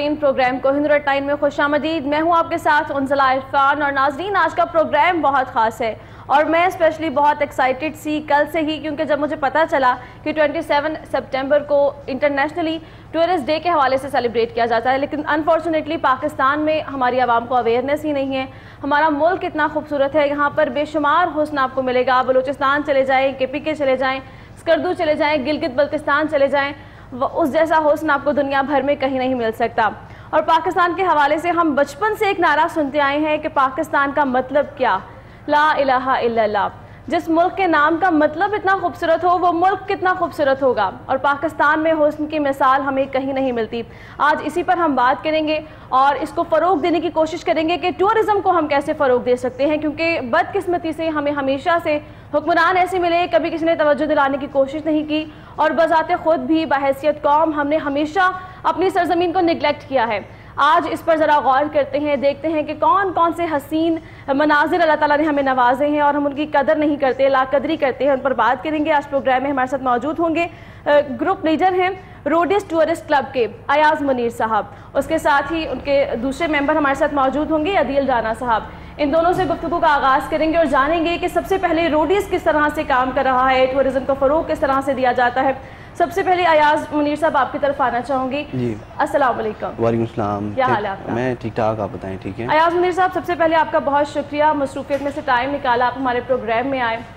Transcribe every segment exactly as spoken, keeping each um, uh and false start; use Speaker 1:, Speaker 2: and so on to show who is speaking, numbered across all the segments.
Speaker 1: नाजरीन, programme Kohinoor time में खुशामदीद। मैं हूं आपके साथ उनजला इरफान। और नाजरीन, आज का प्रोग्राम बहुत ख़ास है और मैं स्पेशली बहुत एक्साइटेड सी कल से ही, क्योंकि जब मुझे पता चला कि सत्ताईस सितंबर को इंटरनेशनली टूरिस्ट डे के हवाले से सेलिब्रेट किया जाता है, लेकिन अनफॉर्चुनेटली पाकिस्तान में हमारी आवाम को अवेयरनेस ही नहीं है। हमारा मुल्क इतना खूबसूरत है, यहाँ पर बेशुमार हुस्न आपको मिलेगा। बलूचिस्तान चले जाएँ, के पी के चले जाएँ, स्कर्दू चले जाएँ, गिलगित बल्तिस्तान चले जाएँ, उस जैसा हुस्न आपको दुनिया भर में कहीं नहीं मिल सकता। और पाकिस्तान के हवाले से हम बचपन से एक नारा सुनते आए हैं कि पाकिस्तान का मतलब क्या, ला इलाहा इल्लल्लाह। जिस मुल्क के नाम का मतलब इतना खूबसूरत हो, वो मुल्क कितना खूबसूरत होगा। और पाकिस्तान में हुस्न की मिसाल हमें कहीं नहीं मिलती। आज इसी पर हम बात करेंगे और इसको फ़रोग देने की कोशिश करेंगे कि टूरिज़्म को हम कैसे फ़रोग दे सकते हैं, क्योंकि बदकिस्मती से हमें हमेशा से हुक्मरान ऐसे मिले, कभी किसी ने तवज्जो दिलाने की कोशिश नहीं की और बज़ाते ख़ुद भी बहैसियत कौम हमने हमेशा अपनी सरज़मीन को निगलेक्ट किया है। आज इस पर ज़रा गौर करते हैं, देखते हैं कि कौन कौन से हसीन मनाजिर अल्लाह ताला ने हमें नवाजे हैं और हम उनकी कदर नहीं करते, लाकदरी करते हैं। उन पर बात करेंगे। आज प्रोग्राम में हमारे साथ मौजूद होंगे ग्रुप लीडर हैं रोडीज टूरिस्ट क्लब के अयाज मुनीर साहब, उसके साथ ही उनके दूसरे मेंबर हमारे साथ मौजूद होंगे अदील राना साहब। इन दोनों से गुफ्तगू का आगाज़ करेंगे और जानेंगे कि सबसे पहले रोडीज किस तरह से काम कर रहा है, टूरिज़्म को फ़रोग किस तरह से दिया जाता है। सबसे पहले अयाज मुनीर साहब आपकी तरफ आना चाहूँगी जी। अस्सलाम वालेकुम।
Speaker 2: वालेकुम सलाम।
Speaker 1: क्या हाल है आपका?
Speaker 2: मैं ठीक ठाक, आप बताएं। ठीक है।
Speaker 1: अयाज मुनीर साहब, सबसे पहले आपका बहुत शुक्रिया, मसरूफियत में से टाइम निकाला, आप हमारे प्रोग्राम में आए,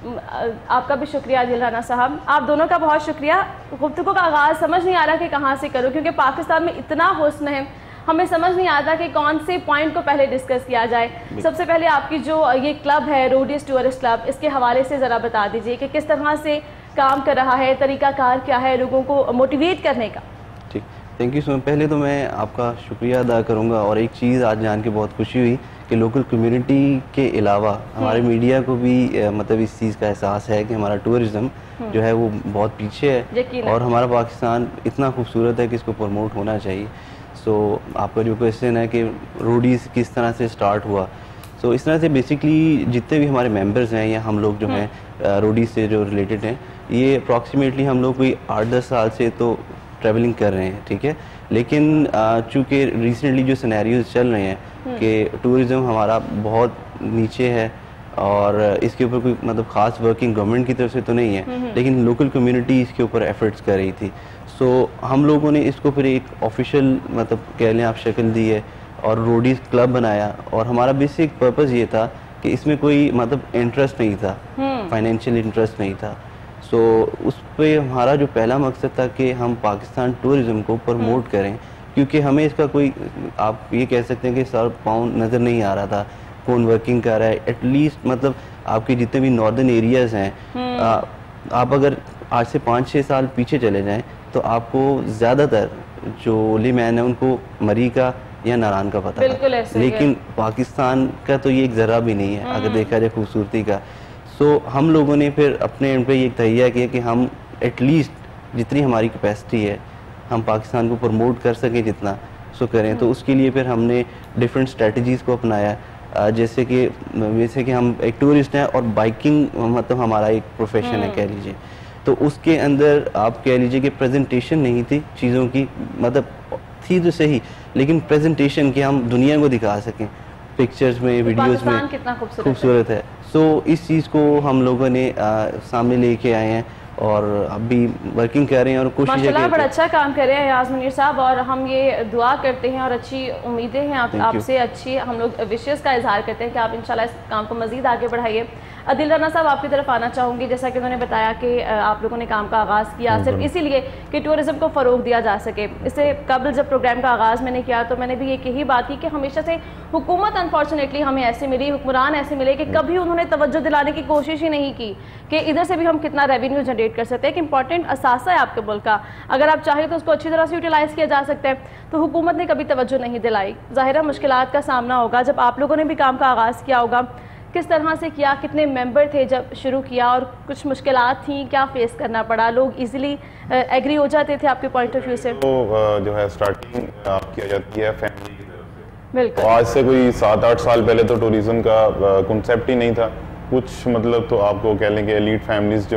Speaker 1: आपका भी शुक्रिया। अदील राना साहब, आप दोनों का बहुत शुक्रिया। गुफ्तगू का आगाज़ समझ नहीं आ रहा कि कहाँ से करूँ, क्योंकि पाकिस्तान में इतना हुस्न है, हमें समझ नहीं आता कि कौन से पॉइंट को पहले डिस्कस किया जाए। सबसे पहले आपकी जो ये क्लब है रोडीज टूरिस्ट क्लब, इसके हवाले से ज़रा बता दीजिए कि किस तरह से काम कर रहा है, तरीक़ाकार क्या है लोगों को मोटिवेट करने का। ठीक,
Speaker 2: थैंक यू सो मच। पहले तो मैं आपका शुक्रिया अदा करूँगा और एक चीज़ आज जान के बहुत खुशी हुई कि लोकल कम्युनिटी के अलावा हमारे मीडिया को भी आ, मतलब इस चीज़ का एहसास है कि हमारा टूरिज़्म जो है वो बहुत पीछे है और हमारा पाकिस्तान इतना खूबसूरत है कि इसको प्रमोट होना चाहिए। सो so, आपका जो क्वेश्चन है कि रोडीज़ किस तरह से स्टार्ट हुआ, सो so, इस तरह से बेसिकली जितने भी हमारे मेंबर्स हैं या हम लोग जो हैं रोडीज़ से जो रिलेटेड हैं, ये अप्रॉक्सीमेटली हम लोग कोई आठ दस साल से तो ट्रैवलिंग कर रहे हैं। ठीक है, लेकिन चूँकि रिसेंटली जो सिनेरियोज चल रहे हैं कि टूरिज़्म हमारा बहुत नीचे है और इसके ऊपर कोई मतलब ख़ास वर्किंग गवर्नमेंट की तरफ से तो नहीं है, लेकिन लोकल कम्युनिटी इसके ऊपर एफर्ट्स कर रही थी। सो so, हम लोगों ने इसको फिर एक ऑफिशियल मतलब कह लें आप शक्ल दी है और रोडीज़ क्लब बनाया। और हमारा बेसिक पर्पज़ ये था कि इसमें कोई मतलब इंटरेस्ट नहीं था, फाइनेंशियल इंटरेस्ट नहीं था। सो so, उस पर हमारा जो पहला मकसद था कि हम पाकिस्तान टूरिज़्म को प्रमोट करें, क्योंकि हमें इसका कोई आप ये कह सकते हैं कि सर पाउंड नज़र नहीं आ रहा था कौन वर्किंग कर रहा है। एटलीस्ट मतलब आपके जितने भी नॉर्दर्न एरियाज़ हैं, आ, आप अगर आज से पाँच छः साल पीछे चले जाएं तो आपको ज़्यादातर जो लेमैन है उनको मरी का या नारान का पता था, लेकिन पाकिस्तान का तो ये एक ज़रा भी नहीं है अगर देखा जाए खूबसूरती का। सो so, हम लोगों ने फिर अपने एंड पे ये तहिया किया कि हम एटलीस्ट जितनी हमारी कैपेसिटी है हम पाकिस्तान को प्रमोट कर सकें जितना सो करें। तो उसके लिए फिर हमने डिफरेंट स्ट्रेटजीज़ को अपनाया, जैसे कि जैसे कि हम एक टूरिस्ट हैं और बाइकिंग मतलब हमारा एक प्रोफेशन है कह लीजिए। तो उसके अंदर आप कह लीजिए कि प्रेजेंटेशन नहीं थी चीज़ों की, मतलब थी तो सही, लेकिन प्रेजेंटेशन की हम दुनिया को दिखा सकें पिक्चर्स में, वीडियोस में कितना खूबसूरत है। सो so, इस चीज़ को हम लोगों ने आ, सामने लेके आए हैं और अभी वर्किंग कर रहे हैं और कोशिश
Speaker 1: माशाल्लाह बड़ा अच्छा काम कर रहे हैं अयाज मुनीर साहब। और हम ये दुआ करते हैं और अच्छी उम्मीदें हैं आप आपसे, अच्छी हम लोग विशेष का इजहार करते हैं कि आप इंशाल्लाह इस काम को मज़ीद आगे बढ़ाइए। अदील राना साहब, आपकी तरफ आना चाहूँगी। जैसा कि उन्होंने बताया कि आप लोगों ने काम का आगाज़ किया सिर्फ इसीलिए कि टूरिज़्म को फ़रोग दिया जा सके। इससे कबल जब प्रोग्राम का आगाज़ मैंने किया तो मैंने भी एक यही बात की कि हमेशा से हुकूमत अनफॉर्चुनेटली हमें ऐसे मिली, हुक्मरान ऐसे मिले कि कभी उन्होंने तवज्जो दिलाने की कोशिश ही नहीं की कि इधर से भी हम कितना रेवेन्यू जनरेट कर सकते हैं। एक इंपॉर्टेंट असासा है आपके मुल्क का, अगर आप चाहें तो उसको अच्छी तरह से यूटिलाइज़ किया जा सकता है। तो हुकूमत ने कभी तवज्जो नहीं दिलाई। ज़ाहिर मुश्किलात का सामना होगा। जब आप लोगों ने भी काम का आगाज़ किया होगा, किस तरह से किया, कितने मेंबर थे जब शुरू किया और कुछ मुश्किलात थी, क्या फेस करना पड़ा, लोग इजीली एग्री हो जाते थे आपके पॉइंट ऑफ व्यू से?
Speaker 3: तो जो है स्टार्टिंग किया जाती है फैमिली की तरफ से। बिल्कुल, तो आज से कोई सात आठ साल पहले तो टूरिज्म का कॉन्सेप्ट ही नहीं था कुछ, मतलब तो आपको कह लें कि एलीट फैमिलीज जो हैं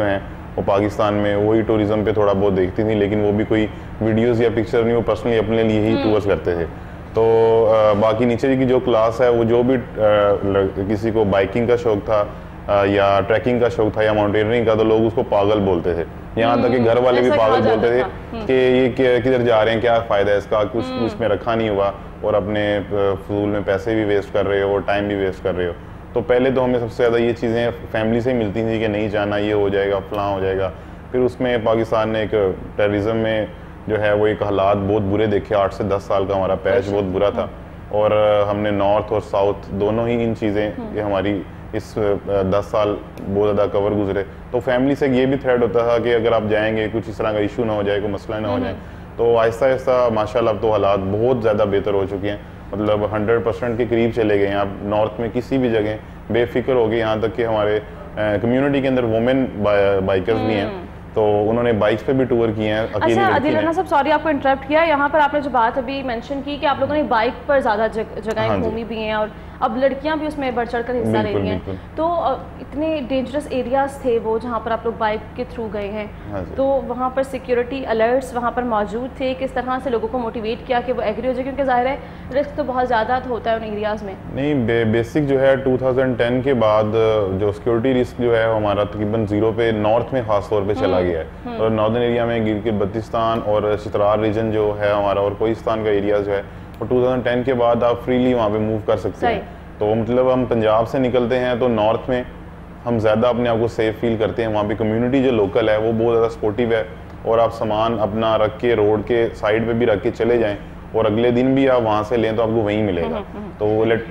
Speaker 3: वो पाकिस्तान में वही टूरिज्म पे थोड़ा बहुत देखती थी, लेकिन वो भी कोई वीडियोज़ या पिक्चर नहीं, वो पर्सनली अपने लिए ही टूर्स करते थे। तो आ, बाकी नीचे की जो क्लास है वो जो भी आ, किसी को बाइकिंग का शौक था आ, या ट्रैकिंग का शौक था या माउंटेनियरिंग का, तो लोग उसको पागल बोलते थे। यहाँ तक कि घर वाले भी पागल बोलते थे कि ये किधर जा रहे हैं, क्या फ़ायदा है इसका, कुछ उसमें रखा नहीं हुआ और अपने फजूल में पैसे भी वेस्ट कर रहे हो और टाइम भी वेस्ट कर रहे हो। तो पहले तो हमें सबसे ज़्यादा ये चीज़ें फैमिली से मिलती थी कि नहीं जाना, ये हो जाएगा, फलां हो जाएगा। फिर उसमें पाकिस्तान ने एक टेररिज्म में जो है वो एक हालात बहुत बुरे देखे। आठ से दस साल का हमारा पैच बहुत बुरा था और हमने नॉर्थ और साउथ दोनों ही इन चीज़ें ये हमारी इस दस साल बहुत ज़्यादा कवर गुजरे। तो फैमिली से ये भी थ्रेड होता था कि अगर आप जाएंगे कुछ इस तरह का इशू ना हो जाए, कोई मसला ना हो जाए। तो आहिस्ता आहिस्ता माशाल्लाह अब तो हालात बहुत ज़्यादा बेहतर हो चुके हैं, मतलब हंड्रेड परसेंट के करीब चले गए हैं। आप नॉर्थ में किसी भी जगह बेफिक्र हो गए, यहाँ तक कि हमारे कम्युनिटी के अंदर वुमेन बाइकर्स भी हैं, तो उन्होंने बाइक्स पे भी टूर किए हैं।
Speaker 1: अच्छा आदिल राना साहब, सॉरी आपको इंटरप्ट किया, यहाँ पर आपने जो बात अभी मेंशन की कि आप लोगों ने बाइक पर ज़्यादा जगह घूमी भी हैं और अब लड़कियां भी उसमें बढ़ चढ़ कर हिस्सा ले रही हैं। तो इतने डेंजरस एरियाज थे वो जहाँ पर आप लोग बाइक के थ्रू गए हैं, हाँ तो वहाँ पर सिक्योरिटी अलर्ट्स वहाँ पर मौजूद थे? किस तरह से लोगों को मोटिवेट किया कि वो एग्री हो जाए, क्योंकि जाहिर है रिस्क तो बहुत ज़्यादा होता है उन एरियाज़ में?
Speaker 3: नहीं, बे, बेसिक जो है टू थाउजेंड टेन के बाद जो सिक्योरिटी रिस्क जो है हमारा तकरीबन जीरो पे नॉर्थ में खास तौर पे चला गया है। और नॉर्दर्न एरिया में गिलगित बल्तिस्तान और चित्राल रीजन जो है हमारा और कोहिस्तान का एरिया जो है वो टू थाउजेंड टेन के बाद आप फ्रीली वहाँ पे मूव कर सकते हैं। तो मतलब हम पंजाब से निकलते हैं तो नॉर्थ में हम ज़्यादा अपने आप को सेफ फील करते हैं। वहाँ पे कम्युनिटी जो लोकल है वो बहुत ज़्यादा सपोर्टिव है और आप सामान अपना रख के रोड के साइड पे भी रख के चले जाएं और अगले दिन भी आप वहाँ से लें तो आपको वहीं मिलेगा। तो लेट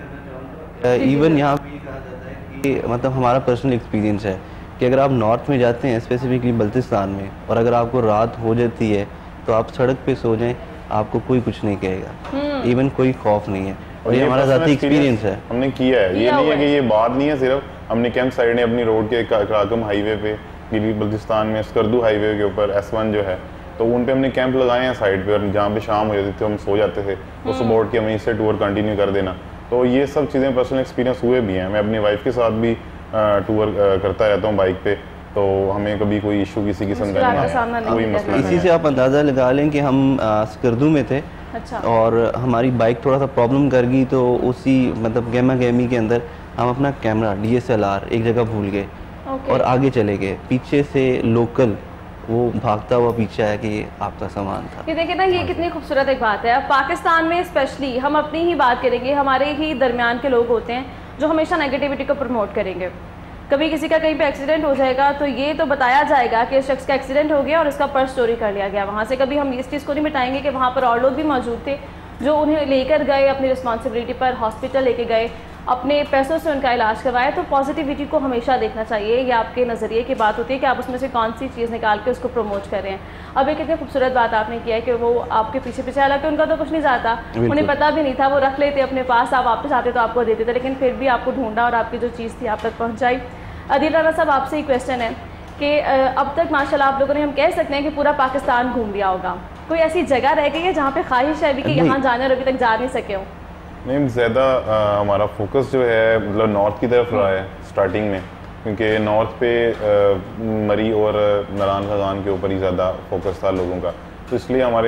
Speaker 2: इवन यहाँ पे कहा जाता है कि मतलब हमारा पर्सनल एक्सपीरियंस है कि अगर आप नॉर्थ में जाते हैं स्पेसिफिकली बल्तिस्तान में और अगर आपको रात हो जाती है तो आप सड़क पे सो जाएं, आपको कोई कुछ नहीं कहेगा, इवन कोई खौफ नहीं है। और ये हमारा ज़ाती एक्सपीरियंस है,
Speaker 3: हमने किया है। ये नहीं है कि ये बात नहीं है, सिर्फ हमने कैंप साइड ने अपनी रोड के कराकम हाईवे पे गिलगित बल्तिस्तान में स्कर्दू हाईवे के ऊपर एस वन जो है तो उन पे हमने कैंप लगाए हैं साइड पे, और जहाँ पे शाम हो जाती थी हम सो जाते थे, तो सुबह उठ के वहीं से टूर कंटिन्यू कर देना। तो ये सब चीज़ें पर्सनल एक्सपीरियंस हुए भी हैं। मैं अपनी वाइफ के साथ भी टूर करता रहता हूँ बाइक पे, तो हमें कभी कोई इशू किसी किस्म का नहीं, कोई मसला नहीं।
Speaker 2: इसी से आप अंदाज़ा लगा लें कि हम स्कर्दू में थे। अच्छा। और हमारी बाइक थोड़ा सा प्रॉब्लम कर गई तो उसी मतलब गेमा गेमी के अंदर हम अपना camera D S L R एक जगह भूल गए और आगे चले गए। पीछे से लोकल वो भागता हुआ पीछे आया कि ये आपका सामान था।
Speaker 1: ये देखिए ना, ये कितनी खूबसूरत एक बात है। अब पाकिस्तान में स्पेशली हम अपनी ही बात करेंगे, हमारे ही दरमियान के लोग होते हैं जो हमेशा नेगेटिविटी को प्रमोट करेंगे। कभी किसी का कहीं पे एक्सीडेंट हो जाएगा तो ये तो बताया जाएगा कि इस शख्स का एक्सीडेंट हो गया और इसका पर्स चोरी कर लिया गया वहाँ से। कभी हम इस चीज़ को नहीं मिटाएंगे कि वहाँ पर और लोग भी मौजूद थे जो उन्हें लेकर गए, अपनी रिस्पॉन्सिबिलिटी पर हॉस्पिटल लेके गए, अपने पैसों से उनका इलाज करवाया। तो पॉजिटिविटी को हमेशा देखना चाहिए। ये आपके नज़रिए की बात होती है कि आप उसमें से कौन सी चीज़ निकाल के उसको प्रमोट कर रहे हैं। अब एक कितनी खूबसूरत बात आपने किया है कि वो आपके पीछे पीछे, हालांकि उनका तो कुछ नहीं जाता, उन्हें पता भी नहीं था, वो रख लेते अपने पास, आप वापस आते तो आपको देते थे, लेकिन फिर भी आपको ढूंढा और आपकी जो चीज़ थी आप तक पहुँचाई। आदिल राना साहब, आपसे ही क्वेश्चन है कि अब तक माशाल्लाह आप लोगों ने, हम कह सकते हैं कि पूरा पाकिस्तान घूम लिया होगा, कोई ऐसी जगह रह गई है जहाँ पे ख्वाहिश है अभी कि यहाँ जाने और अभी तक जा नहीं सके हो?
Speaker 3: नहीं, ज़्यादा हमारा फोकस जो है मतलब नॉर्थ की तरफ रहा है स्टार्टिंग में, क्योंकि नॉर्थ पे आ, मरी और नारायण खगान के ऊपर ही ज़्यादा फोकस था लोगों का। तो इसलिए हमारे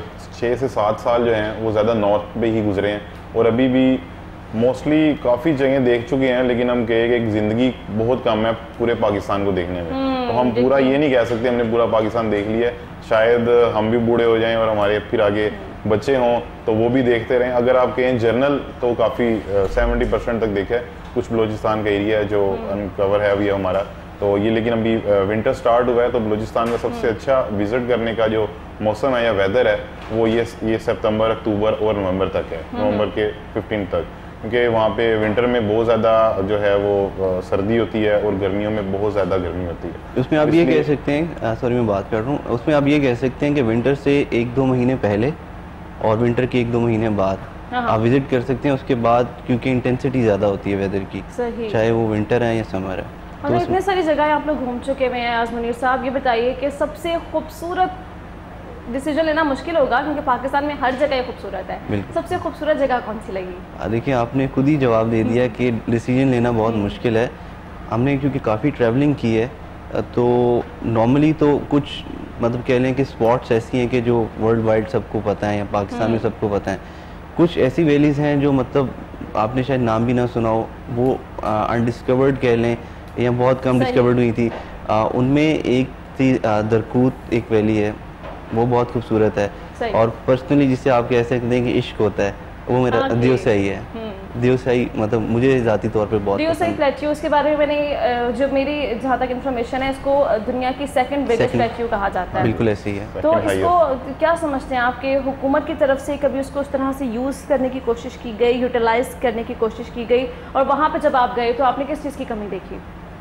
Speaker 3: छः से सात साल जो हैं वो ज़्यादा नॉर्थ पे ही गुजरे हैं और अभी भी मोस्टली काफ़ी जगह देख चुके हैं। लेकिन हम कहे कि एक ज़िंदगी बहुत कम है पूरे पाकिस्तान को देखने में, तो हम पूरा ये नहीं कह सकते हमने पूरा पाकिस्तान देख लिया है। शायद हम भी बूढ़े हो जाएं और हमारे फिर आगे बच्चे हों तो वो भी देखते रहें। अगर आप कहें जर्नल तो काफ़ी सेवेंटी परसेंट तक देखा है। कुछ बलूचिस्तान का एरिया है जो अनकवर है अभी हमारा, तो ये लेकिन अभी विंटर स्टार्ट हुआ है तो बलूचिस्तान का सबसे अच्छा विज़िट करने का जो मौसम है या वेदर है वो ये ये सितंबर, अक्टूबर और नवंबर तक है, नवंबर के फिफ्टीन तक, क्योंकि वहाँ पे विंटर में बहुत ज़्यादा जो है वो सर्दी होती है और गर्मियों में बहुत ज़्यादा गर्मी होती है।
Speaker 2: उसमें आप ये कह सकते हैं, सॉरी मैं बात कर रहा हूँ, उसमें आप ये कह सकते हैं कि विंटर से एक दो महीने पहले और विंटर के एक दो महीने बाद आप विजिट कर सकते हैं। उसके बाद क्योंकि इंटेंसिटी ज़्यादा होती है वेदर की, चाहे वो विंटर है या समर है।
Speaker 1: तो इतने सारी जगह आप लोग घूम चुके हुए हैं। आज़मुनीर साहब, ये बताइए कि सबसे खूबसूरत डिसीजन लेना मुश्किल होगा क्योंकि पाकिस्तान में हर जगह खूबसूरत है, सबसे खूबसूरत जगह कौन सी लगी?
Speaker 2: देखिए, आपने खुद ही जवाब दे दिया कि डिसीजन लेना बहुत मुश्किल है। हमने क्योंकि काफ़ी ट्रैवलिंग की है, तो नॉर्मली तो कुछ मतलब कह लें कि स्पॉट्स ऐसी हैं कि जो वर्ल्ड वाइड सबको पता है या पाकिस्तान में सबको पता है। कुछ ऐसी वैलीज़ हैं जो मतलब आपने शायद नाम भी ना सुना हो, वो अनडिस्कवर्ड कह लें या बहुत कम डिस्कवर्ड हुई थी। उनमें एक थी दरकूत, एक वैली है, वो बहुत खूबसूरत है। और पर्सनली जिसे आप कह सकते हैं कि इश्क होता है, वो मेरा दियोसाई है। दियोसाई मतलब मुझे ज़ाती तौर पे बहुत
Speaker 1: दियोसाई प्लेट्यूज के बारे में मैंने, जो मेरी जहाँ तक इन्फॉर्मेशन है, इसको दुनिया की सेकंड बिगेस्ट प्लेट्यू कहा जाता है।
Speaker 2: बिल्कुल ऐसे ही है।
Speaker 1: तो इसको क्या समझते हैं आपके, हुकूमत की तरफ से कभी उसको उस तरह से यूज़ करने की कोशिश की गई, यूटिलाइज करने की कोशिश की गई, और वहाँ पर जब आप गए तो आपने किस चीज़ की कमी देखी?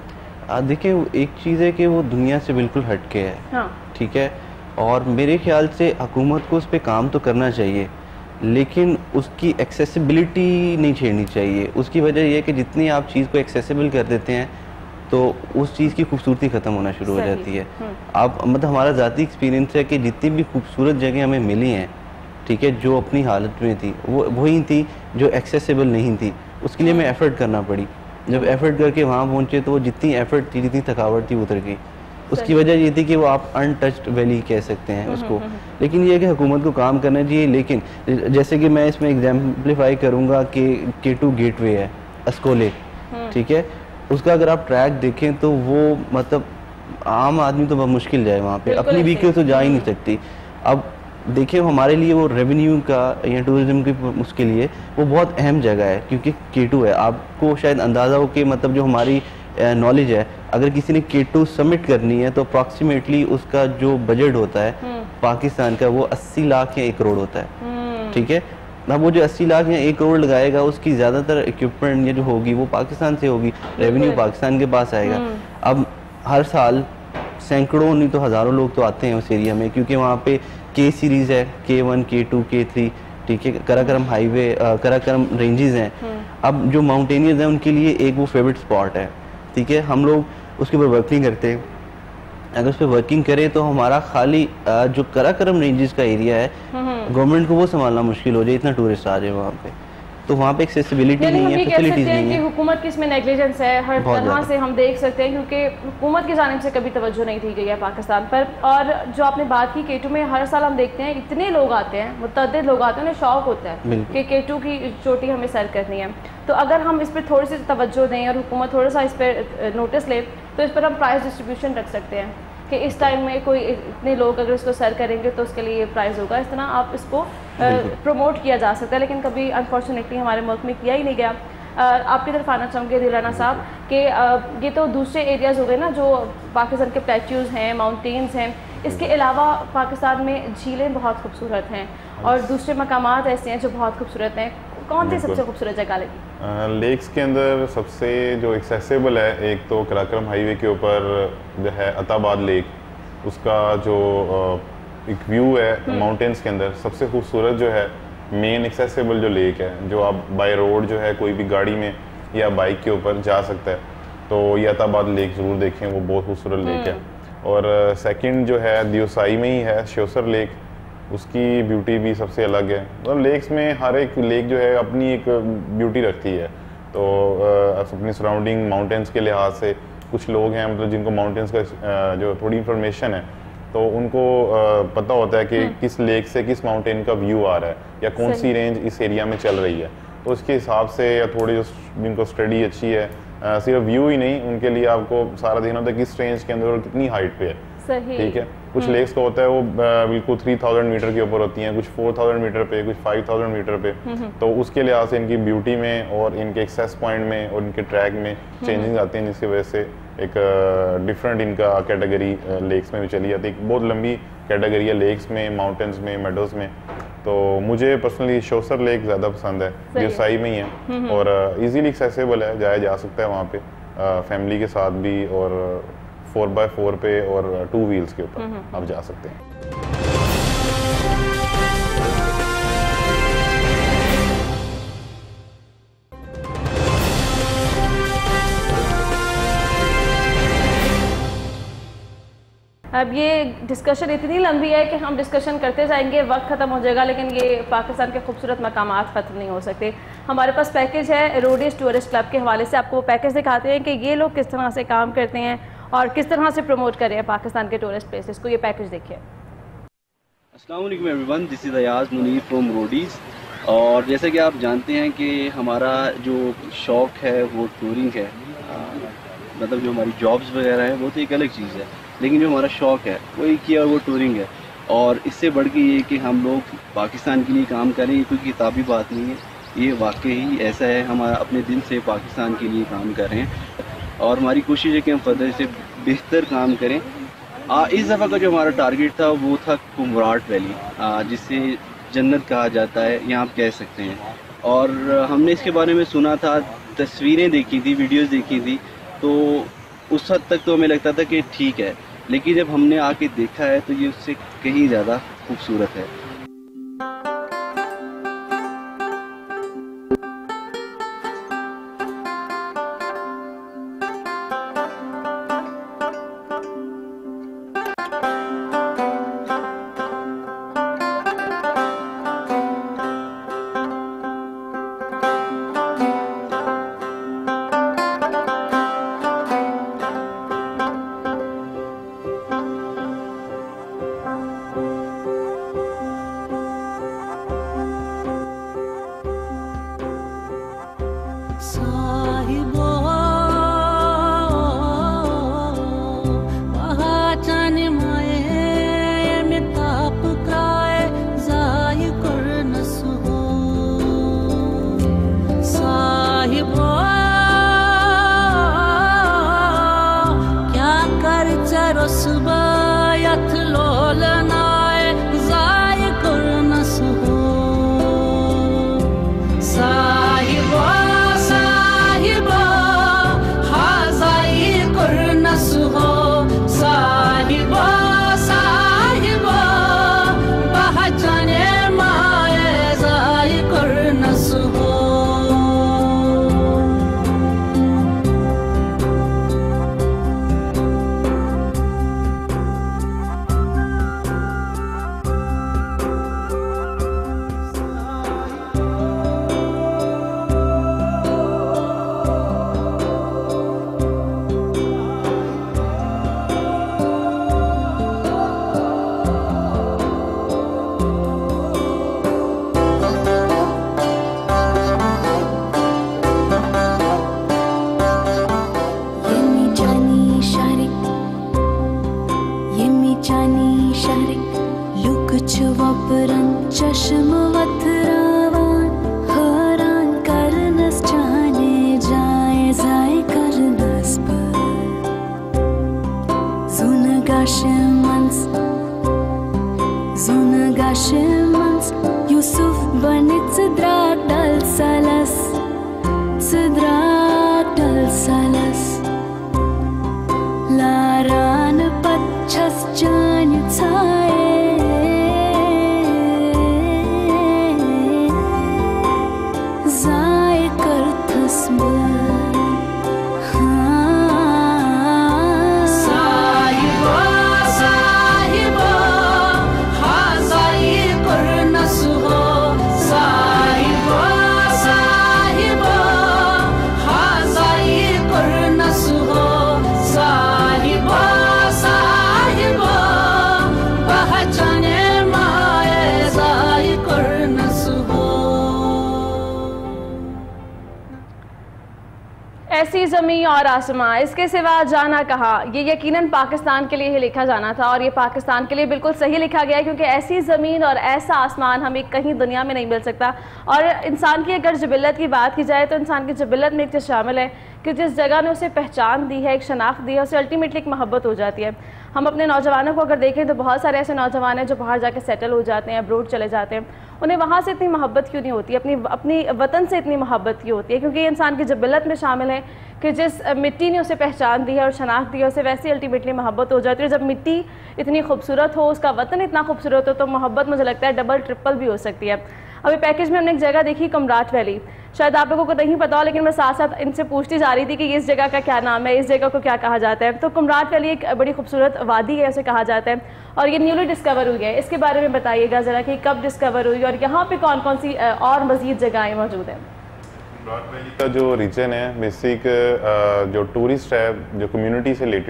Speaker 2: देखिए, एक चीज़ है कि वो दुनिया से बिल्कुल हटके है। हाँ। ठीक है, और मेरे ख्याल से हुकूमत को उस पर काम तो करना चाहिए, लेकिन उसकी एक्सेसिबिलिटी नहीं छेड़नी चाहिए। उसकी वजह यह है कि जितनी आप चीज़ को एक्सेसिबल कर देते हैं तो उस चीज़ की खूबसूरती ख़त्म होना शुरू हो जाती है। आप मतलब हमारा ज़ाती एक्सपीरियंस है कि जितनी भी खूबसूरत जगह हमें मिली हैं, ठीक है, जो अपनी हालत में थी वो वही थी जो एक्सेसिबल नहीं थी। उसके लिए हमें एफ़र्ट करना पड़ी। जब एफ़र्ट करके वहाँ पहुँचे तो वो जितनी एफ़र्ट थी, जितनी थकावट थी, उतर गई। उसकी वजह ये थी कि वो आप अनटच्ड वैली कह सकते हैं उसको। लेकिन ये है कि हुकूमत को काम करना चाहिए। लेकिन जैसे कि मैं इसमें एग्जाम्पलीफाई करूँगा कि के टू गेटवे है अस्कोले, ठीक है, उसका अगर आप ट्रैक देखें तो वो मतलब आम आदमी तो बहुत मुश्किल जाए वहाँ पे, अपनी व्हीकल तो जा ही नहीं सकती। अब देखिए, हमारे लिए वो रेवेन्यू का या टूरिज्म की उसके लिए वो बहुत अहम जगह है, क्योंकि के टू है। आपको शायद अंदाज़ा हो कि मतलब जो हमारी नॉलेज है, अगर किसी ने के टू सबमिट करनी है तो अप्रॉक्सीमेटली उसका जो बजट होता है पाकिस्तान का वो अस्सी लाख या एक करोड़ होता है। ठीक है, अब वो जो अस्सी लाख या एक करोड़ लगाएगा, उसकी ज़्यादातर इक्विपमेंट ये जो होगी वो पाकिस्तान से होगी, रेवेन्यू पाकिस्तान के पास आएगा। अब हर साल सैकड़ों नहीं तो हज़ारों लोग तो आते हैं उस एरिया में, क्योंकि वहाँ पे के सीरीज़ है, के वन, के टू, के थ्री, ठीक है, कराकरम हाईवे, कराकरम रेंजेस हैं। अब जो माउंटेनियर्स हैं उनके लिए एक वो फेवरेट स्पॉट है, ठीक है। हम लोग उसके ऊपर वर्किंग करते हैं। अगर उस पर वर्किंग करें तो हमारा खाली जो कराकरम रेंजेस का एरिया है, गवर्नमेंट को वो संभालना मुश्किल हो जाए, इतना टूरिस्ट आ जाए वहाँ पे। तो वहाँ पे एक्सेसिबिलिटी नहीं है, फैसिलिटीज नहीं है।
Speaker 1: हुकूमत की इसमें नेग्लिजेंस है हर तरह से, हम देख सकते हैं, क्योंकि हुकूमत की जानिब से कभी तवज्जो नहीं दी गई है पाकिस्तान पर। और जो आपने बात की केटू में, हर साल हम देखते हैं इतने लोग आते हैं, मुतअद्दिद लोग आते हैं, उन्हें शौक होता है कि केटू की चोटी हमें सर करनी है। तो अगर हम इस पर थोड़ी सी तवज्जो दें और हुकूमत थोड़ा सा इस पर नोटिस ले, तो इस पर हम प्राइस डिस्ट्रीब्यूशन रख सकते हैं कि इस टाइम में कोई इतने लोग अगर इसको सर करेंगे तो उसके लिए प्राइस होगा। इस तरह आप इसको प्रमोट किया जा सकता है, लेकिन कभी अनफॉर्चुनेटली हमारे मुल्क में किया ही नहीं गया। आपकी तरफ आना चाहूँगी दिलाना साहब कि ये तो दूसरे एरियाज़ हो गए ना जो पाकिस्तान के प्लेट्यूज़ हैं, माउंटेन्स हैं। इसके अलावा पाकिस्तान में झीलें बहुत खूबसूरत हैं और दूसरे मकामात ऐसे हैं जो बहुत खूबसूरत हैं। कौन सी सबसे खूबसूरत जगह लगी?
Speaker 3: लेक्स के अंदर सबसे जो एक्सेसिबल है, एक तो कराकरम हाईवे के ऊपर जो है अताबाद लेक, उसका जो एक व्यू है माउंटेन्स के अंदर, सबसे खूबसूरत जो है मेन एक्सेसिबल जो लेक है, जो आप बाय रोड जो है कोई भी गाड़ी में या बाइक के ऊपर जा सकता है, तो ये अताबाद लेक ज़रूर देखें, वो बहुत खूबसूरत लेक है। और सेकंड जो है दियोसाई में ही है श्योसर लेक, उसकी ब्यूटी भी सबसे अलग है। मतलब लेक्स में हर एक लेक जो है अपनी एक ब्यूटी रखती है। तो अपनी सराउंडिंग माउंटेन्स के लिहाज से कुछ लोग हैं मतलब जिनको माउंटेन्स का जो थोड़ी इन्फॉर्मेशन है, तो उनको पता होता है कि किस लेक से किस माउंटेन का व्यू आ रहा है या कौन सी रेंज इस एरिया में चल रही है। तो उसके हिसाब से या थोड़ी जो जिनको स्टडी अच्छी है, सिर्फ व्यू ही नहीं, उनके लिए आपको सारा देखना होता है किस रेंज के अंदर और कितनी हाइट पे है। ठीक है, कुछ लेक्स का होता है वो बिल्कुल थ्री थाउजेंड मीटर के ऊपर होती हैं, कुछ फोर थाउजेंड मीटर पे, कुछ फाइव थाउजेंड मीटर पे। तो उसके लिहाज से इनकी ब्यूटी में और इनके एक्सेस पॉइंट में और इनके ट्रैक में चेंजेस आती हैं, जिसकी वजह से एक डिफरेंट इनका कैटेगरी लेक्स में भी चली जाती है। एक बहुत लंबी कैटेगरी है लेक्स में, माउंटेन्स में, मेडोज में। तो मुझे पर्सनली श्योसर लेक ज़्यादा पसंद है, दियोसाई में ही है और ईजीली एक्सेसिबल है, जाया जा सकता है वहाँ पे फैमिली के साथ भी, और फोर बाय फोर पे और टू व्हील्स के ऊपर आप जा सकते हैं।
Speaker 1: अब ये डिस्कशन इतनी लंबी है कि हम डिस्कशन करते जाएंगे, वक्त ख़त्म हो जाएगा, लेकिन ये पाकिस्तान के खूबसूरत मकामात ख़त्म नहीं हो सकते। हमारे पास पैकेज है रोडीज टूरिस्ट क्लब के हवाले से, आपको वो पैकेज दिखाते हैं कि ये लोग किस तरह से काम करते हैं और किस तरह से प्रमोट कर रहे हैं पाकिस्तान के टूरिस्ट प्लेसेस को। ये पैकेज देखिए।
Speaker 2: अस्सलाम वालेकुम everyone, this is Ayaz Munir from Roadies. और जैसे कि आप जानते हैं कि हमारा जो शौक़ है वो टूरिंग है, आ, मतलब जो हमारी जॉब्स वगैरह है वो तो एक अलग चीज़ है, लेकिन जो हमारा शौक़ है वो एक ही है और वो टूरिंग है। और इससे बढ़ के ये कि हम लोग पाकिस्तान के लिए काम करें, ये कोई किताबी बात नहीं है, ये वाकई ऐसा है, हम अपने दिल से पाकिस्तान के लिए काम कर रहे हैं और हमारी कोशिश है कि हम फर्दर से बेहतर काम करें। आ, इस दफ़ा का जो हमारा टारगेट था वो था कुमराट वैली, जिसे जन्नत कहा जाता है, यहाँ आप कह सकते हैं। और हमने इसके बारे में सुना था, तस्वीरें देखी थी, वीडियोस देखी थी, तो उस हद तक तो हमें लगता था कि ठीक है, लेकिन जब हमने आके देखा है तो ये उससे कहीं ज़्यादा खूबसूरत है।
Speaker 1: ऐसी ज़मीं और आसमां, इसके सिवा जाना कहाँ, ये यकीनन पाकिस्तान के लिए ही लिखा जाना था और ये पाकिस्तान के लिए बिल्कुल सही लिखा गया है, क्योंकि ऐसी ज़मीन और ऐसा आसमान हमें कहीं दुनिया में नहीं मिल सकता। और इंसान की अगर जबिलत की बात की जाए तो इंसान की जबिलत में एक चीज़ शामिल है कि जिस जगह ने उसे पहचान दी है, एक शनाख्त दी है, उसे अल्टीमेटली एक मोहब्बत हो जाती है। हम अपने नौजवानों को अगर देखें तो बहुत सारे ऐसे नौजवान हैं जो बाहर जाके सेटल हो जाते हैं, अब्रोड चले जाते हैं, उन्हें वहाँ से इतनी मोहब्बत क्यों नहीं होती, अपनी अपनी वतन से इतनी मोहब्बत क्यों होती है? क्योंकि ये इंसान की जबिलत में शामिल है कि जिस मिट्टी ने उसे पहचान दी है और शनाख्त दी है, उसे वैसे अल्टीमेटली मोहब्बत हो जाती है। जब मिट्टी इतनी खूबसूरत हो, उसका वतन इतना खूबसूरत हो, तो मोहब्बत मुझे लगता है डबल ट्रिपल भी हो सकती है। अभी पैकेज में हमने एक जगह देखी, कुमराट वैली, शायद आप लोगों को नहीं पता हो, लेकिन मैं साथ साथ इनसे पूछती जा रही थी कि इस जगह का क्या नाम है, इस जगह को क्या कहा जाता है। तो कुमराट वैली एक बड़ी खूबसूरत वादी है, उसे कहा जाता है, और ये न्यूली डिस्कवर हुई है। इसके बारे में बताइएगा ज़रा कि कब डिस्कवर हुई और यहाँ पे कौन कौन सी और मज़ीद जगहें मौजूद हैं।
Speaker 3: कुमराट वैली का जो रीजन है, बेसिक जो टूरिस्ट है, जो कम्युनिटी से रिलेटेड,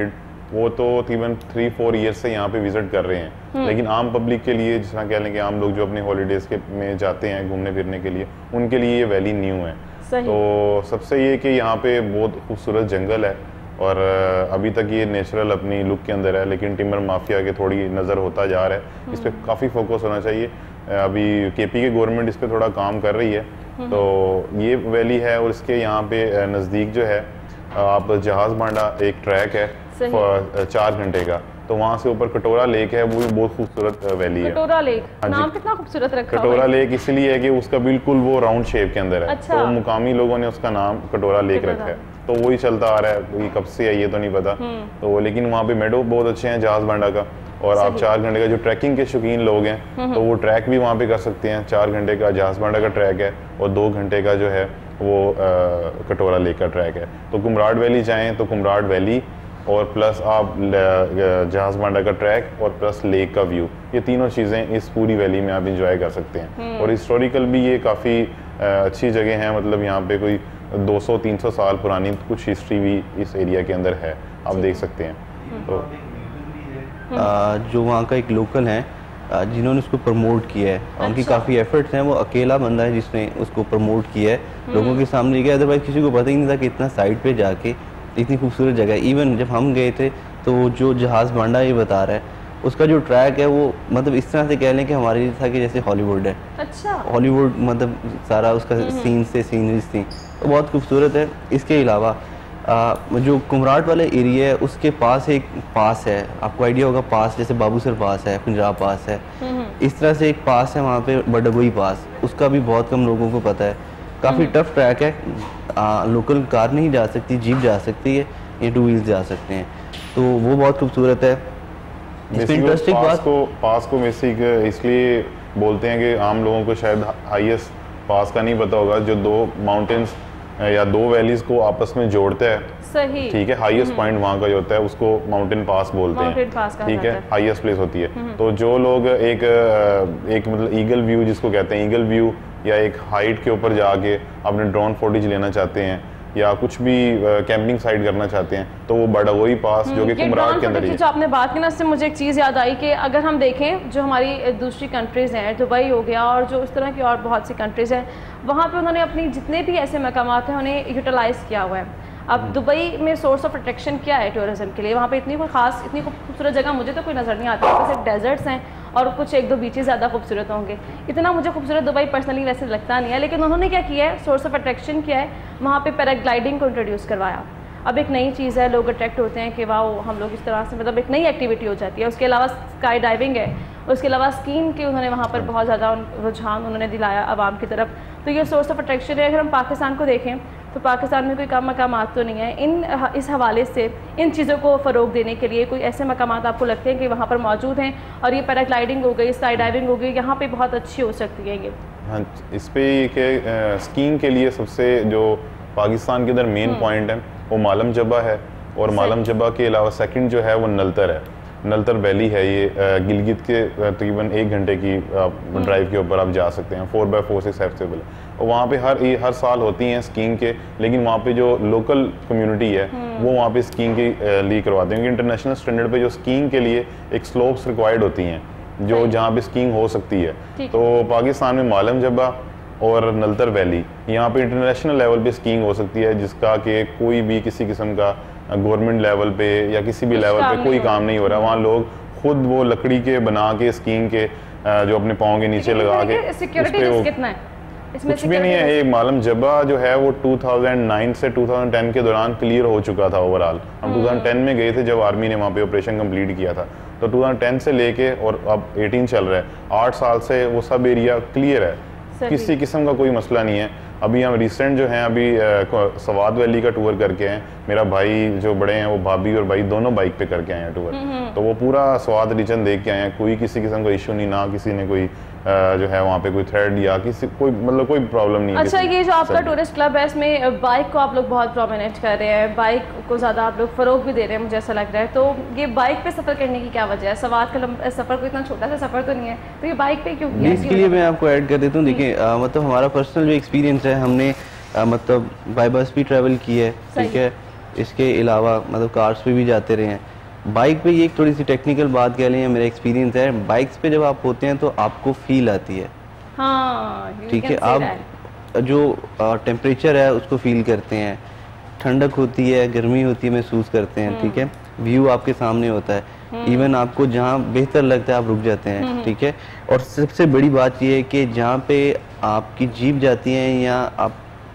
Speaker 3: वो तो तकरीबन थ्री फोर ईयर से यहाँ पे विजिट कर रहे हैं, लेकिन आम पब्लिक के लिए, जिस तरह कह लें कि आम लोग जो अपने हॉलीडेज़ के में जाते हैं घूमने फिरने के लिए, उनके लिए ये वैली न्यू है। तो सबसे ये कि यहाँ पे बहुत खूबसूरत जंगल है और अभी तक ये नेचुरल अपनी लुक के अंदर है, लेकिन टिम्बर माफिया के थोड़ी नज़र होता जा रहा है, इस पर काफ़ी फोकस होना चाहिए। अभी केपी के गवर्नमेंट इस पर थोड़ा काम कर रही है। तो ये वैली है और इसके यहाँ पे नज़दीक जो है आप जहाज़ बांडा एक ट्रैक है चार घंटे का, तो वहाँ से ऊपर कटोरा लेक है, वो भी बहुत खूबसूरत वैली है।
Speaker 1: कटोरा लेक, नाम कितना खूबसूरत रखा है।
Speaker 3: कटोरा लेक इसलिए है कि उसका बिल्कुल वो राउंड शेप के अंदर है। अच्छा। तो मुकामी लोगों ने उसका नाम कटोरा लेक रखा है, तो वही चलता आ रहा है, कब से है ये तो नहीं पता। तो लेकिन वहाँ पे मेडो बहुत अच्छे हैं जहाज बांडा का, और आप चार घंटे का, जो ट्रैकिंग के शौकीन लोग हैं तो वो ट्रैक भी वहाँ पे कर सकते हैं। चार घंटे का जहाज बांडा का ट्रैक है और दो घंटे का जो है वो आ, कटोरा लेक का ट्रैक है। तो कुमराड वैली जाएँ तो कुमराड वैली और प्लस आप जहाज बांडा का ट्रैक और प्लस लेक का व्यू, ये तीनों चीज़ें इस पूरी वैली में आप इंजॉय कर सकते हैं। और हिस्टोरिकल भी ये काफ़ी अच्छी जगह है, मतलब यहाँ पे कोई दो सौ तीन सौ साल पुरानी कुछ हिस्ट्री भी इस एरिया के अंदर है, आप देख सकते हैं। तो
Speaker 2: आ, जो वहाँ का एक लोकल है जिन्होंने उसको प्रमोट किया है, अच्छा। उनकी काफ़ी एफर्ट्स हैं, वो अकेला बंदा है जिसने उसको प्रमोट किया है, लोगों के सामने किया। अदरवाइज किसी को पता ही नहीं था कि इतना साइड पे जाके इतनी खूबसूरत जगह है। इवन जब हम गए थे तो जो जहाज़ बांडा ये बता रहा है, उसका जो ट्रैक है वो मतलब इस तरह से कह लें कि हमारे लिए था कि जैसे हॉलीवुड है। अच्छा। हॉलीवुड मतलब सारा उसका सीन से सीनरीज थी, तो बहुत खूबसूरत है। इसके अलावा आ, जो कुमराट वाले एरिया है उसके पास एक पास है, आपको आइडिया होगा पास, जैसे बाबूसर पास है, पंजाब पास है, इस तरह से एक पास है वहाँ पे बडगोई पास, उसका भी बहुत कम लोगों को पता है। काफ़ी टफ ट्रैक है, आ, लोकल कार नहीं जा सकती, जीप जा सकती है, ये टू व्हील्स जा सकते हैं, तो वो बहुत खूबसूरत है।
Speaker 3: इंटरेस्टिंग बात को पास को बेसिक इसलिए बोलते हैं कि आम लोगों को शायद हाईएस्ट पास का नहीं पता होगा, जो दो माउंटेन्स या दो वैलीज को आपस में जोड़ता है। सही। ठीक है, हाईएस्ट पॉइंट वहाँ का जो होता है उसको माउंटेन पास बोलते हैं, ठीक है, हाईएस्ट प्लेस होती है। तो जो लोग एक एक मतलब ईगल व्यू जिसको कहते हैं, ईगल व्यू या एक हाइट के ऊपर जाके अपने ड्रोन फुटेज लेना चाहते हैं या कुछ भी कैंपिंग साइट करना चाहते हैं, तो वो बडगोई पास जो कि कुमराट के अंदर है।
Speaker 1: जो आपने बात की ना, उससे मुझे एक चीज़ याद आई कि अगर हम देखें जो हमारी दूसरी कंट्रीज़ हैं, दुबई हो गया और जो इस तरह की और बहुत सी कंट्रीज़ हैं, वहाँ पे उन्होंने अपनी जितने भी ऐसे मकामात हैं उन्हें यूटिलाइज़ किया हुआ है। अब दुबई में सोर्स ऑफ अट्रैक्शन क्या है टूरिज्म के लिए? वहाँ पे इतनी कोई खास, इतनी खूबसूरत जगह मुझे तो कोई नज़र नहीं आती, बस एक डेजर्ट्स हैं और कुछ एक दो बीचेस ज़्यादा खूबसूरत होंगे। इतना मुझे खूबसूरत दुबई पर्सनली वैसे लगता नहीं है, लेकिन उन्होंने क्या किया है, सोर्स ऑफ अट्रैक्शन किया है, वहाँ पे पैराग्लाइडिंग को इंट्रोड्यूस करवाया। अब एक नई चीज़ है, लोग अट्रैक्ट होते हैं कि वाह हम लोग इस तरह से, मतलब एक नई एक्टिविटी हो जाती है। उसके अलावा स्काई डाइविंग है, उसके अलावा स्कीइंग के उन्होंने वहाँ पर बहुत ज़्यादा रुझान उन्होंने दिलाया आवाम की तरफ। तो ये सोर्स ऑफ अट्रैक्शन है। अगर हम पाकिस्तान को देखें तो पाकिस्तान में कोई कम मकामात तो नहीं है। इन इस हवाले से इन चीज़ों को फ़रोग देने के लिए कोई ऐसे मकामात आपको लगते हैं कि वहाँ पर मौजूद हैं, और ये पैराग्लाइडिंग हो गई, स्काई डाइविंग हो गई, यहाँ पे बहुत अच्छी हो सकती है ये?
Speaker 3: हाँ, इस पर कि स्कीइंग के लिए सबसे जो पाकिस्तान के अंदर मेन पॉइंट है वो मालम जबा है, और मालम जबा के अलावा सेकंड जो है वो नलतर है। नलतर वैली है, ये गिलगित के तकरीबन एक घंटे की ड्राइव के ऊपर आप जा सकते हैं, four by four six accessible है। और वहाँ पे हर हर साल होती हैं स्कीइंग के, लेकिन वहाँ पे जो लोकल कम्युनिटी है वो वहाँ पे स्कीइंग के लिए करवाते हैं, क्योंकि इंटरनेशनल स्टैंडर्ड पे जो स्कीइंग के लिए एक स्लोप्स रिक्वायर्ड होती हैं जो जहाँ पे स्कीइंग हो सकती है। तो पाकिस्तान में मालम जबा और नलतर वैली, यहाँ पे इंटरनेशनल लेवल पे स्कीइंग हो सकती है, जिसका कि कोई भी किसी किस्म का गवर्नमेंट लेवल पे या किसी भी लेवल पे कोई काम नहीं हो रहा। वहाँ लोग खुद वो लकड़ी के बना के स्कीइंग के जो अपने पाँव के नीचे लगा के,
Speaker 1: सिक्योरिटी कितना है इसमें?
Speaker 3: कुछ भी नहीं है। ये मालम जबा जो है वो दो हज़ार नौ से दो हज़ार दस के दौरान क्लियर हो चुका था ओवरऑल। हम दो हज़ार दस में गए थे जब आर्मी ने वहाँ पे ऑपरेशन कंप्लीट किया था, तो दो हज़ार दस से लेके और अब अठारह चल रहा है, आठ साल से वो सब एरिया क्लियर है, किसी किस्म का कोई मसला नहीं है। अभी हम रिसेंट जो हैं अभी सवाद वैली का टूर करके हैं, मेरा भाई जो बड़े हैं वो भाभी और भाई दोनों बाइक पे करके आए हैं टूर, तो वो पूरा स्वाद रीजन देख के आए हैं। कोई किसी किस्म का इशू नहीं, ना किसी ने कोई जो है वहाँ पे कोई थ्रेड या किसी कोई मतलब कोई प्रॉब्लम नहीं।
Speaker 1: अच्छा, ये जो आपका टूरिस्ट क्लब है इसमें बाइक को आप लोग बहुत प्रोमिनेंट कर रहे हैं, बाइक को ज़्यादा आप लोग फ़रोग भी दे रहे हैं, मुझे ऐसा लग रहा है। तो ये बाइक पे सफ़र करने की क्या वजह है? सवाद का सफ़र कोई इतना छोटा सा सफ़र तो नहीं है, तो ये बाइक पे क्यों किया?
Speaker 2: इसके लिए मैं आपको ऐड कर देता हूँ। देखिए मतलब हमारा पर्सनल जो एक्सपीरियंस है, हमने आ, मतलब बाई बस भी ट्रैवल की है, ठीक है, इसके अलावा मतलब कार्स पे भी जाते रहे हैं। बाइक पे ये एक थोड़ी सी टेक्निकल बात कह लें, मेरा एक्सपीरियंस है, बाइक्स पे जब आप होते हैं तो आपको फील आती है,
Speaker 1: हाँ,
Speaker 2: ठीक है, आप जो टेम्परेचर है उसको फील करते हैं, ठंडक होती है, गर्मी होती है, महसूस करते हैं, ठीक है, व्यू आपके सामने होता है, इवन आपको जहाँ बेहतर लगता है आप रुक जाते हैं, ठीक है। और सबसे बड़ी बात ये है कि जहाँ पे आपकी जीप जाती है या आप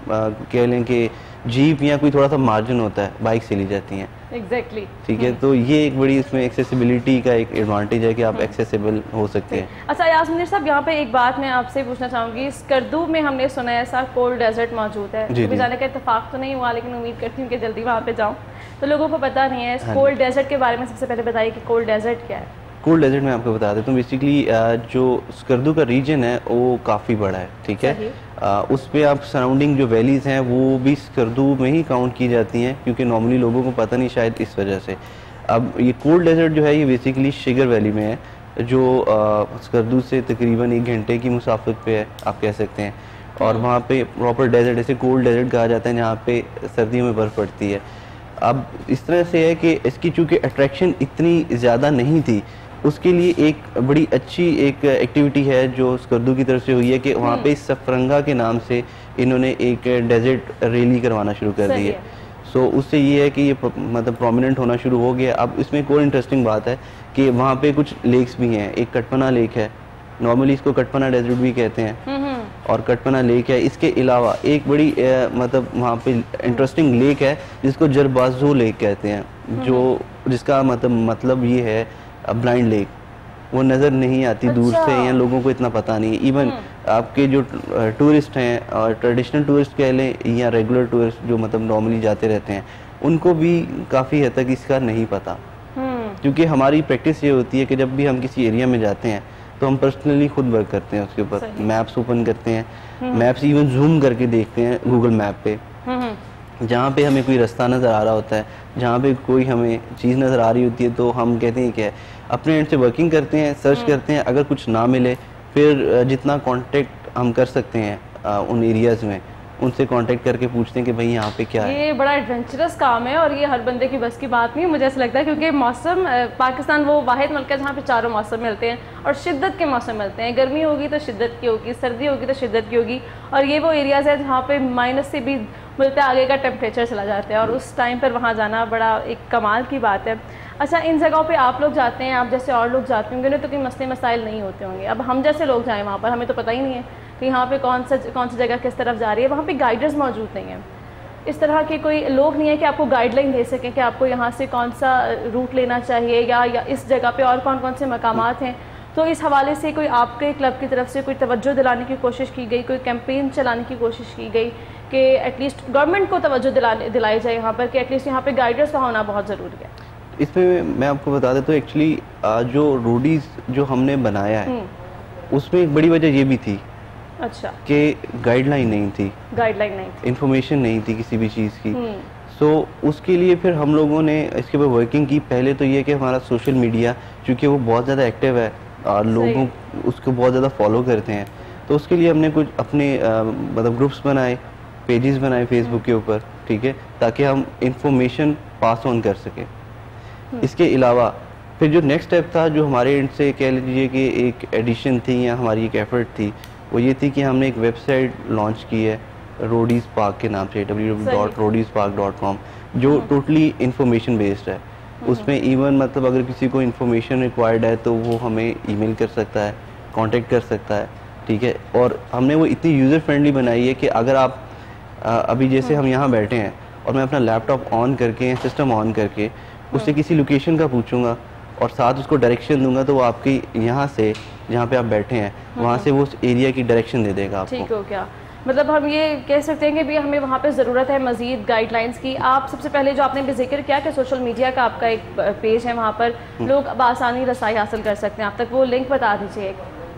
Speaker 2: कह लें कि जीप या कोई थोड़ा सा मार्जिन होता है, बाइक से ली जाती हैं,
Speaker 1: एग्जैक्टली exactly.
Speaker 2: ठीक है, तो ये एक बड़ी इसमें एक्सेसिबिलिटी का एक एडवांटेज है कि आप एक्सेसिबल हो सकते हैं।
Speaker 1: अच्छा यास मुनीर साहब, यहाँ पे एक बात मैं आपसे पूछना चाहूँगी, स्कर्दू में हमने सुना है ऐसा कोल्ड डेजर्ट मौजूद है, कभी जाने का इत्तेफाक तो नहीं हुआ, लेकिन उम्मीद करती हूँ कि जल्दी वहाँ पे जाऊँ, तो लोगों को पता नहीं है। कोल्ड डेजर्ट के बारे में सबसे पहले बताइए कि कोल्ड डेजर्ट क्या है।
Speaker 2: कोल्ड डेजर्ट में आपको बता देता हूँ, बेसिकली जो स्कर्दू का रीजन है वो काफ़ी बड़ा है, ठीक है, आ, उस पर आप सराउंडिंग जो वैलीज़ हैं वो भी स्कर्दू में ही काउंट की जाती हैं, क्योंकि नॉर्मली लोगों को पता नहीं शायद इस वजह से। अब ये कोल्ड डेजर्ट जो है ये बेसिकली शिगर वैली में है, जो स्कर्दू से तकरीबन एक घंटे की मुसाफत पे है आप कह सकते हैं, और वहाँ पे प्रॉपर डेजर्ट, जैसे कोल्ड डेजर्ट कहा जाता है, जहाँ पे सर्दियों में बर्फ़ पड़ती है। अब इस तरह से है कि इसकी चूँकि अट्रैक्शन इतनी ज़्यादा नहीं थी, उसके लिए एक बड़ी अच्छी एक एक्टिविटी है जो स्कर्दू की तरफ से हुई है कि वहाँ पे सफरंगा के नाम से इन्होंने एक डेजर्ट रैली करवाना शुरू कर दी है। सो so, उससे ये है कि ये मतलब प्रोमिनेंट होना शुरू हो गया। अब इसमें एक और इंटरेस्टिंग बात है कि वहाँ पे कुछ लेक्स भी हैं, एक कटपना लेक है, नॉर्मली इसको कटपना डेजर्ट भी कहते हैं, और कटपना लेक है। इसके अलावा एक बड़ी आ, मतलब वहाँ पे इंटरेस्टिंग लेक है जिसको जरबाजो लेक कहते हैं, जो जिसका मतलब मतलब ये है ब्लाइंड लेक, वो नज़र नहीं आती
Speaker 1: अच्छा।
Speaker 2: दूर से, या लोगों को इतना पता नहीं। इवन आपके जो टूरिस्ट हैं, और ट्रेडिशनल टूरिस्ट कह लें या रेगुलर टूरिस्ट जो मतलब नॉर्मली जाते रहते हैं, उनको भी काफ़ी हद तक इसका नहीं पता, क्योंकि हमारी प्रैक्टिस ये होती है कि जब भी हम किसी एरिया में जाते हैं तो हम पर्सनली खुद वर्क करते हैं उसके ऊपर, मैप्स ओपन करते हैं, मैप्स इवन जूम करके देखते हैं गूगल मैप पे, जहाँ पे हमें कोई रास्ता नज़र आ रहा होता है, जहाँ पे कोई हमें चीज़ नज़र आ रही होती है, तो हम कहते हैं कि अपने एंड से वर्किंग करते हैं, सर्च करते हैं, अगर कुछ ना मिले फिर जितना कांटेक्ट हम कर सकते हैं उन एरियाज़ में, उनसे कांटेक्ट करके पूछते हैं कि भाई यहाँ पे क्या
Speaker 1: ये
Speaker 2: है।
Speaker 1: ये बड़ा एडवेंचरस काम है और ये हर बंदे की बस की बात नहीं, मुझे ऐसा लगता है, क्योंकि मौसम, पाकिस्तान वो वाहिद मुल्क है जहाँ पे चारों मौसम मिलते हैं और शिद्दत के मौसम मिलते हैं। गर्मी होगी तो शिद्दत की होगी, सर्दी होगी तो शिद्दत की होगी, और ये वो एरियाज़ है जहाँ पे माइनस से भी मिलते आगे का टेम्परेचर चला जाता है, और उस टाइम पर वहाँ जाना बड़ा एक कमाल की बात है। अच्छा, इन जगहों पे आप लोग जाते हैं, आप जैसे और लोग जाते होंगे, उन्हें तो कोई मसले मसाइल नहीं होते होंगे। अब हम जैसे लोग जाएँ वहाँ पर, हमें तो पता ही नहीं है कि यहाँ पे कौन सा कौन सी जगह किस तरफ जा रही है, वहाँ पे गाइडर्स मौजूद नहीं हैं, इस तरह के कोई लोग नहीं है कि आपको गाइडलाइन दे सकें कि आपको यहाँ से कौन सा रूट लेना चाहिए, या, या इस जगह पे और कौन कौन से मकामात हैं। तो इस हवाले से कोई आपके क्लब की तरफ से कोई तवज्जो दिलाने की कोशिश की गई, कोई कैंपेन चलाने की कोशिश की गई कि एटलीस्ट गवर्नमेंट को तवज्जो दिलाने दिलाई जाए यहाँ पर कि एटलीस्ट यहाँ पे गाइडर्स का होना बहुत ज़रूरी है।
Speaker 2: इसमें मैं आपको बता देता हूँ, एक्चुअली जो रोडीज जो हमने बनाया है उसमें एक बड़ी वजह ये भी थी,
Speaker 1: अच्छा,
Speaker 2: कि गाइडलाइन नहीं थी,
Speaker 1: गाइडलाइन नहीं थी,
Speaker 2: इन्फॉर्मेशन नहीं थी किसी भी चीज़ की। सो so, उसके लिए फिर हम लोगों ने इसके ऊपर वर्किंग की। पहले तो ये कि हमारा सोशल मीडिया, चूँकि वो बहुत ज़्यादा एक्टिव है और लोगों उसको बहुत ज़्यादा फॉलो करते हैं, तो उसके लिए हमने कुछ अपने मतलब ग्रुप्स बनाए, पेजेस बनाए फेसबुक के ऊपर, ठीक है, ताकि हम इंफॉर्मेशन पास ऑन कर सकें। इसके अलावा फिर जो नेक्स्ट स्टेप था, जो हमारे एंड से कह लीजिए कि एक एडिशन थी या हमारी एक एफर्ट थी, वो ये थी कि हमने एक वेबसाइट लॉन्च की है रोडीज़ पार्क के नाम से, W W W dot Roadies park dot com, जो टोटली इंफॉर्मेशन बेस्ड है। उसमें इवन मतलब अगर किसी को इन्फॉर्मेशन रिक्वायर्ड है तो वो हमें ईमेल कर सकता है, कांटेक्ट कर सकता है, ठीक है। और हमने वो इतनी यूज़र फ्रेंडली बनाई है कि अगर आप अभी जैसे हम यहाँ बैठे हैं और मैं अपना लैपटॉप ऑन करके, सिस्टम ऑन करके उससे किसी लोकेशन का पूछूंगा और साथ उसको डायरेक्शन दूंगा, तो वो आपकी यहाँ से जहाँ पे आप बैठे हैं वहाँ से वो उस एरिया की डायरेक्शन दे देगा आपको।
Speaker 1: ठीक हो गया, मतलब हम ये कह सकते हैं कि भी हमें वहाँ पे ज़रूरत है मज़ीद गाइडलाइंस की। आप सबसे पहले जो आपने भी जिक्र किया कि सोशल मीडिया का आपका एक पेज है, वहाँ पर लोग बआसानी रसाई हासिल कर सकते हैं आप तक, वो लिंक बता दीजिए।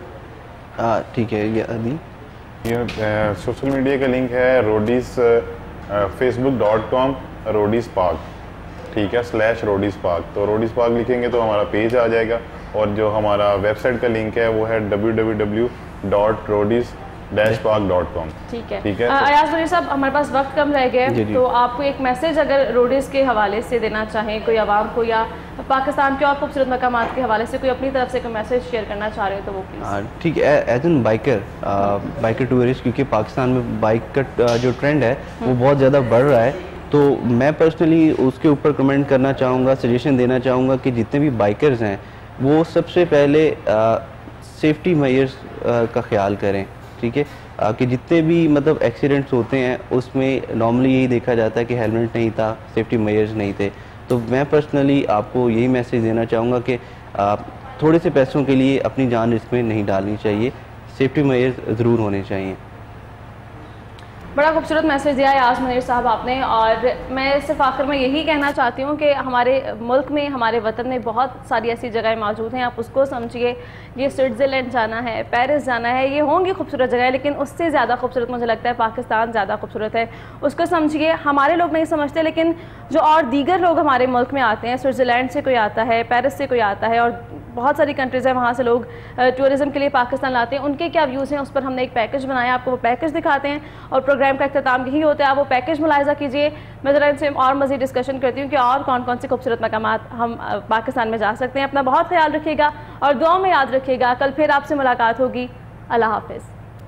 Speaker 2: हाँ ठीक है, ये अभी
Speaker 3: ये सोशल मीडिया का लिंक है Roadies Facebook dot com Roadies park, ठीक है, स्लैश रोडीज़ पार्क। तो रोडीज़ पार्क लिखेंगे तो हमारा पेज आ जाएगा, और जो हमारा वेबसाइट का लिंक है वो है W W W dot Roadies dash park dot com.
Speaker 1: ठीक है,
Speaker 3: ठीक है।
Speaker 1: अयाज मुनीर साहब, हमारे पास वक्त कम रह गया है, तो आपको एक मैसेज अगर रोडीज़ के हवाले से देना चाहें कोई आवाम को, या पाकिस्तान के और खूबसूरत मकामात के हवाले से कोई अपनी तरफ से कोई मैसेज शेयर करना चाह रहे हो तो वो प्लीज़।
Speaker 2: ठीक है, as an biker biker tourist, क्योंकि पाकिस्तान में बाइक का जो ट्रेंड है वो बहुत ज़्यादा बढ़ रहा है, तो मैं पर्सनली उसके ऊपर कमेंट करना चाहूँगा, सजेशन देना चाहूँगा कि जितने भी बाइकर्स हैं वो सबसे पहले सेफ्टी मेजर्स का ख्याल करें। ठीक है, कि जितने भी मतलब एक्सीडेंट्स होते हैं उसमें नॉर्मली यही देखा जाता है कि हेलमेट नहीं था, सेफ्टी मेजर्स नहीं थे। तो मैं पर्सनली आपको यही मैसेज देना चाहूँगा कि आप थोड़े से पैसों के लिए अपनी जान रिस्क में नहीं डालनी चाहिए, सेफ्टी मेजर्स ज़रूर होने चाहिए।
Speaker 1: बड़ा खूबसूरत मैसेज दिया है आज मुनीर साहब आपने, और मैं सिर्फ आखिर में यही कहना चाहती हूँ कि हमारे मुल्क में, हमारे वतन में बहुत सारी ऐसी जगहें मौजूद हैं, आप उसको समझिए। ये स्विट्ज़रलैंड जाना है, पेरिस जाना है, ये होंगी खूबसूरत जगह, लेकिन उससे ज़्यादा खूबसूरत मुझे लगता है पाकिस्तान ज़्यादा खूबसूरत है, उसको समझिए। हमारे लोग नहीं समझते, लेकिन जो और दीगर लोग हमारे मुल्क में आते हैं, स्विट्ज़रलैंड से कोई आता है, पेरिस से कोई आता है, और बहुत सारी कंट्रीज़ हैं वहाँ से लोग टूरिज़म के लिए पाकिस्तान लाते हैं, उनके क्या व्यूज़ हैं उस पर हमने एक पैकेज बनाया, आपको वो पैकेज दिखाते हैं, और प्रोग्राम का अख्ताम यही होता है। आप वो पैकेज मुलाहिज़ा कीजिए। मैं ज़रा इनसे और मज़ीद डिस्कशन करती हूँ कि और कौन कौन से खूबसूरत मकामात हम पाकिस्तान में जा सकते हैं। अपना बहुत ख्याल रखिएगा और दुआओं में याद रखिएगा। कल फिर आपसे मुलाकात होगी। अल्लाह हाफ़िज़।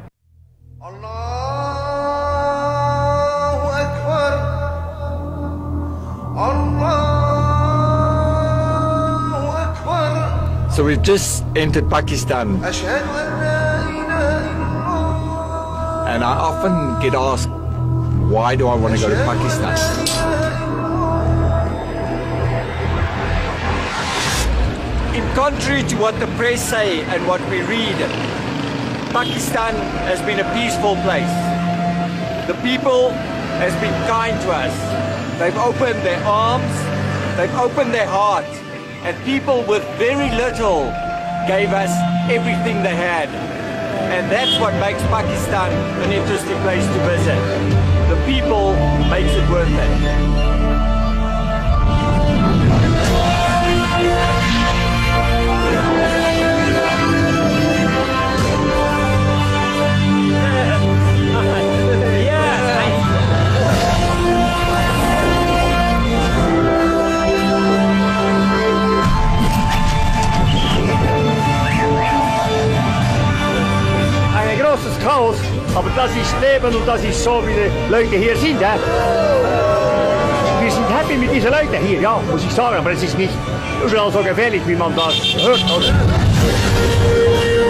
Speaker 4: So we've just entered Pakistan, and I often get asked, why do I want to go to Pakistan? In contrary to what the press say and what we read, Pakistan has been a peaceful place. The people has been kind to us. They've opened their arms, they've opened their hearts, and people with very little gave us everything they had. And that's what makes Pakistan an interesting place to visit. The people makes it worth it.
Speaker 5: Großes Chaos, aber das ist Leben und das ist so, wie die Leute hier sind. He? Wir sind happy mit diesen Leuten hier, ja, muss ich sagen, aber es ist nicht überall so gefährlich, wie man das hört. Oder?